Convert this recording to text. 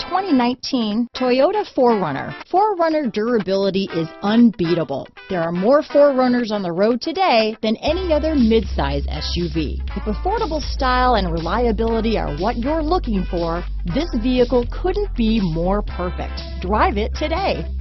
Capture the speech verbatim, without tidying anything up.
twenty nineteen Toyota four runner. four runner durability is unbeatable. There are more four runners on the road today than any other midsize S U V. If affordable style and reliability are what you're looking for, this vehicle couldn't be more perfect. Drive it today.